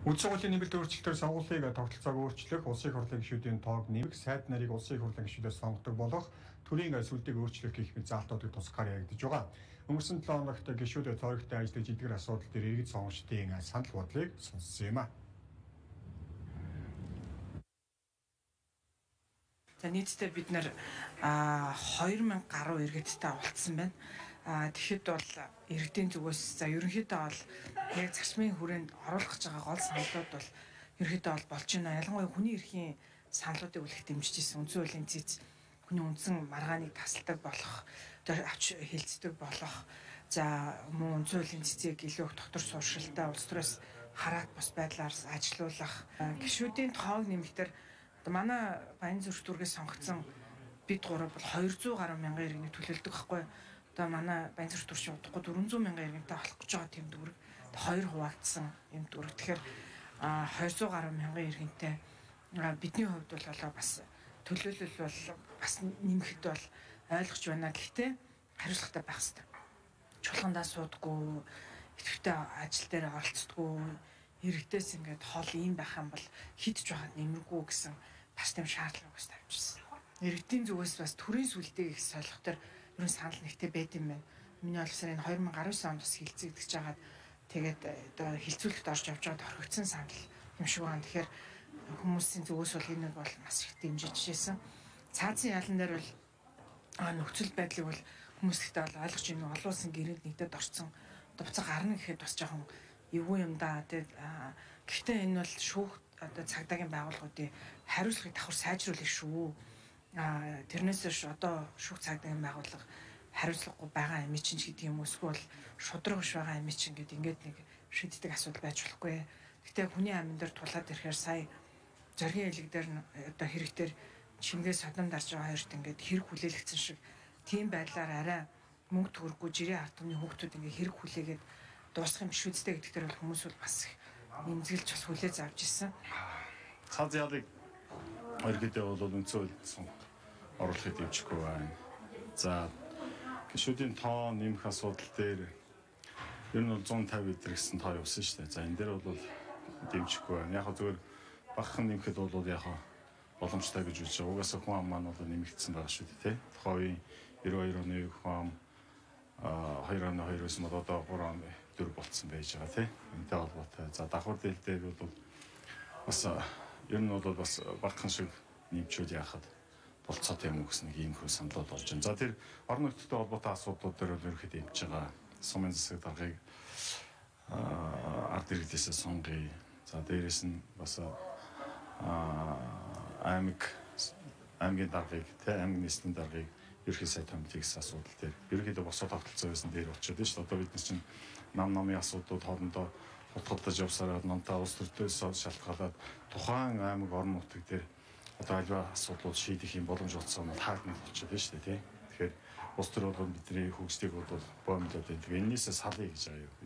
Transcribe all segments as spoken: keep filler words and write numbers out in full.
Үндсэн хуулийн нэмэлт өөрчлөлтөөр сонгуулийг тогтолцоог өөрчлөх, улсын их хурлын гишүүдийн тоог нэмэх, сайд нарыг улсын их хурлын гишүүдээс сонгодог болох төрийн сүлдийг өөрчлөх гэх мэт заалтуудыг тусгаар яригдж байгаа. Өнгөрсөн долоо хоногт гишүүдэд тойрогтой ажиллаж эдгээр асуудал дээр иргэд сонгогчдын санал бодлыг сонссон юм а. За нийтдээ бид нэр хоёр мянга гаруй иргэдтэй уулзсан байна. А тэгэхэд бол иргэдийн зүгээс за ерөнхийдөө бол яг зарчмын хүрээнд оруулах гэж байгаа гол саналууд бол ерөнхийдөө бол болж байна. Ялангуяа хүний эрхийн саналуудыг үлэх дэмжиж ирсэн үндсэн хуулийн зүйц хүний үндсэн маргааныг тасалдаг болох, авч хилцдэг болох, за мөн үндсэн хуулийн цэцгийг илүү их дотор сууршилтай улс төрөөс хараад бус байдлаар ажилуулах, гишүүдийн тоог нэмэлтээр манай Баянзүрх дүүргээс сонгогдсон бид гурав бол хоёр зуун гаруй мянган иргэнийг төлөөлдөг байхгүй. Одоо манай Баянзүрх дүүрчин удахгүй дөрвөн зуун мянган иргэнтэй болох гэж байгаа тийм дүүрэг. Хоёр хуваагдсан юм дүүрэг. Тэгэхээр хоёр зуун гаруй мянган иргэнтэй бидний хувьд бол бас төлөөлөл бол бас нэмэхэд бол ойлгож байна. Гэхдээ хариуцлагатай байх хэрэгтэй. Чуулгандаа суудаггүй, идэвхтэй ажил дээр оролцдоггүй, иргэдээс ингээд хол ийм байх юм бол хидж байхад нэмэргүй гэсэн бас тийм шаардлага бас тавьчихсан. Иргэдийн зүгээс бас төрийн сүлдээг их солих төр ерөн санал нэгтэй байд юм байна. Миний олсоор энэ хоёр мянга гаруй онд бас хилцэгдэж жагаад тэгээд одоо хилцүүлэлт орж явж байгаад орхигдсон санал юм шиг байна. Тэгэхээр хүмүүсийн зүгээс бол энэ бол маш их дэмжиж шээсэн. Цаазын ялан дээр бол нөхцөл байдлыг бол хүмүүс ихтэй бол ойлгож байна. Олон улсын гэрээнд нэгдээд орцсон. Одоо буцаа гарна гэхэд бас жоохон эвгүй юм да. Тэгээд гэхдээ энэ бол шүүх одоо цагдаагийн байгууллагуудын хариуцлагыг давхар сайжруулах шүү. А тэрнээс ш одоо шүүх цагдаагийн байгууллага хариуцлагагүй байгаа юм чинь гэдэг юм эсвэл шудрагш байгаа юм чинь гэдэг ингээд нэг шийддэг асуудал байж болохгүй. Гэхдээ хүний амин дээр тулаад ирэхээр сая зоргийн хэлэг дээр одоо хэрэгтэр чингээс содом дарж байгаа хоёрт ингээд хэрэг хүлээлгцэн шиг тийм байдлаар арай мөнгө төгрөггүй жирийн ард түмний хүүхдүүд ингээд хэрэг хүлээгээд дуусах юм биш үстэй гэдэг дээр бол хүмүүс бол бас нэмзгэлж бас хүлээж авч ирсэн. Цаад ялыг Оргидээ бол үнцөө үлдсэн оруулахыг дэмжихгүй байна. За гишүүдийн тоо нэмэх асуудал дээр ер нь бол зуун тавь эдэр гэсэн тоо явсан шүү дээ. За энэ дээр бол дэмжихгүй байна. Яг зөвөр багахан нэмэхэд бол яг боломжтой гэж үзэж байгаа. Угаасаа хүн ам маань бол нэмэгдсэн байгаа шүү дээ, тий. Тухайн үеийн девять хоёр оны хүн ам хоёр оны хоёроос нь одоо гурван оны дөрв болцсон байж байгаа, тий. Энэтэй холбоотой. За давхар дээл дээр бол бас ер нь бол бас багахан шиг нэмчүүд яхад болцоотой юм уу гэсэн нэг ийм хөө саналууд болж байна. За тэр орон нутгийн холбоотой асуудлууд дээр бол ерөөхдөө дэмжиж байгаа. Сумын засаг даргыг ард иргэдээс сонгоё. За дээрэс нь бас аймаг аймгийн даргыг, тэ аймгийн нийслэлийн даргыг ерхий сайд комитетийн асуудал дээр ерөөхдөө босоо тогтолцоо байсан дээр очиод байна шүү дээ. Одоо бид нар чинь нам намын асуудлууд хоорондоо хутгалдаж явсараа намтаа улс төртөөс шалтгаалаад тухайн аймаг орон нутаг дээр одоо альва асуудлууд шийдэх юм боломж олцсон бол хаагдана болчиход байна шүү дээ, тий. Тэгэхээр улс төр бол бидний хөгжлийг бол боомлоод байна. Тэгээ энээсээ салъя гэж байгаа юм.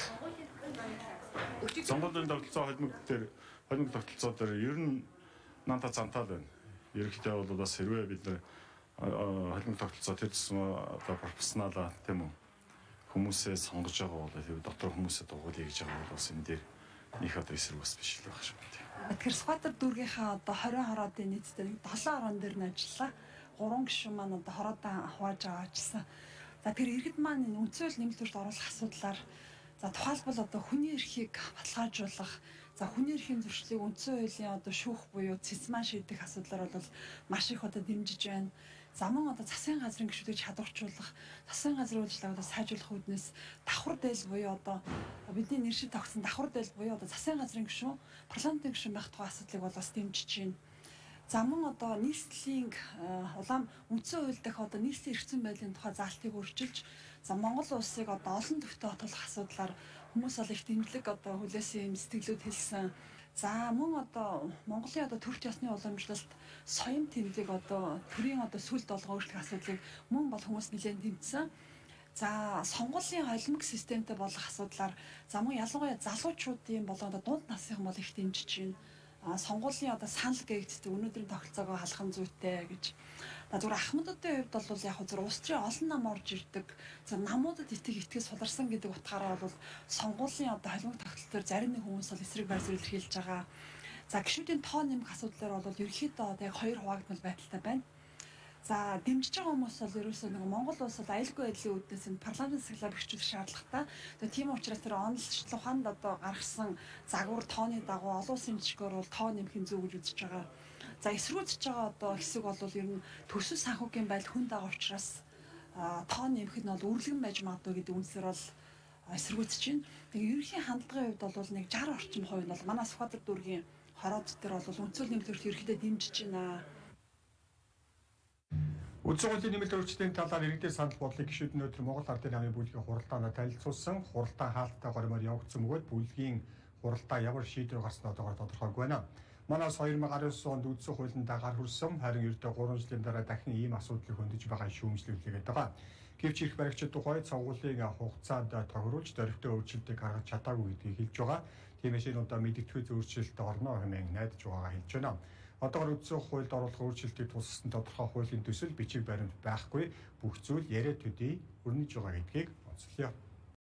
Сонгуулийн тогтолцоо холимог дээр холимог тогтолцоо дээр ер нь нантаа цантаа байна. Ерөнхийдөө бол бас хэрвээ бид нар холимог тогтолцоо тэр гэсэн одоо профессионалаа тийм үү хүмүүсээ сонгож байгаа бол тэр дотор хүмүүсээ дугуулъя гэж байгаа бол бас энэ дээр них одоо эсрэг бас биш л байх шиг байна. Тэгэхээр Сүхбаатар дүүргийнхаа одоо хорин хороодын нийтдээ долоон орон дээр нь ажиллаа. Гурван гишүүн маань одоо хороодоо хувааж байгаа ажилласан. За тэр иргэд маань үндсэн хууль нэмэлт өөрчлөлт оруулах асуудлаар за тухайлбал одоо хүний эрхийг баталгаажуулах, за хүний эрхийн зөрчлийг үндсэн хуулийн одоо шүүх буюу цэцман шийдэх асуудлаар бол маш их одоо дэмжиж байна. За мөн одоо засгийн газрын гишүүдийг чадварчуулах, засгийн газрын үйлчлэгийг одоо сайжруулах үүднээс давхар дээл буюу одоо бидний нэршил тогтсон давхар дээл буюу одоо засгийн газрын гишүүн, парламентын гишүүн байх тухай асуудлыг бол бас дэмжиж байна. За мөн одоо нийслэлийн улаан үндсэн хууль дахь одоо нийслэлийн эрхцэн байдлын тухай заалтыг өөрчилж, за Монгол улсыг одоо олон төвтэй хотолох асуудлаар хүмүүс бол их дэмжлэг одоо хүлээсэн юм сэтгэлүүд хэлсэн. За мөн одоо Монголын одоо төрч ясны уламжлалт соён тэмдэг одоо төрийн одоо сүлд олгоо өөрчлөх асуудлыг мөн бол хүмүүс нэлээд дэмжсэн. За сонгуулийн холимог системтэй болох асуудлаар за мөн ялангуяа залуучуудын болон одоо дунд насны хүмүүс их дэмжиж байна. Сонгуулийн одоо санал гээгддэг өнөөдрийн тогтолцоогоо халахын зүйтэй гэж. За зүгээр ахмадуудын хувьд бол яг зөв улс төрийн олон нам орж ирдэг. За намуудад итг итгэс суларсан гэдэг утгаараа бол сонгуулийн одоо холимог тогтолцоо дээр зарим нэг хүмүүс бол эсрэг байр суурь илэрхийлж байгаа. За гишүүдийн тоо нэмэх асуудлаар бол ерөнхийдөө одоо яг хоёр хуваагдмал байдалтай байна. За дэмжиж байгаа хүмүүс бол ерөөсөө нэг Монгол улс бол аюулгүй байдлын үүднээс энэ парламент засаглаа бэхжүүлэх шаардлагатай. Тэгээ тийм учраас тэр онолчлол ухаанд одоо гаргасан загвар тооны дагуу олон улсын жишгээр бол тоо нэмэхийн зөв гэж үзэж байгаа. За эсрүүцэж байгаа одоо хэсэг бол ер нь төсөл санхүүгийн байдал хүн дагаа учраас тоо нэмэх нь бол үрлэгэн байж магадгүй гэдэг үндсээр бол эсрүүцэж байна. Тэгээ ерөнхий хандлагын хувьд бол нэг шестьдесят орчим хувь нь бол манай Сүхбаатар дүүргийн хороод дээр бол үндсэл нэмэлт ерөнхийдөө дэмжиж байна. Үндсэн хуулийн нэмэлт өөрчлөлтийн талаар иргэдийн санал бодлыг гишүүд нь өдөр Монгол Ардын намын бүлгийн хуралдаанаар танилцуулсан. Хуралдаан хаалттай горимоор явагдсан бөгөөд бүлгийн хуралдаа ямар шийдвэр гарсан одоогоор тодорхойгүй байна. Манайс хоёр мың аравдугаар онд үндсэн хуулиндаа гар хүрсэн, харин ердөө гурван жилийн дараа дахин ийм асуудлыг хөндөж байгаа шүүмжлүүлээд байгаа. Гэвч их баригчид тухай цогцлын хугацаанд тохируулж дөрвтэй өөрчлөлтийг гаргаж чадаагүй гэдгийг хэлж байгаа. Тиймээс энэ удаа мэдгэдэггүй өөрчлөлт орно хэмээн найдаж байгаагаа хэлж байна. Одоогоор үндсэн хуульд оруулах өөрчлөлтийг тусгасан тодорхой хуулийн төсөл бичиг баримт байхгүй бүх зүйл яриа төдий өрнөж байгаа гэдгийг онцлоё.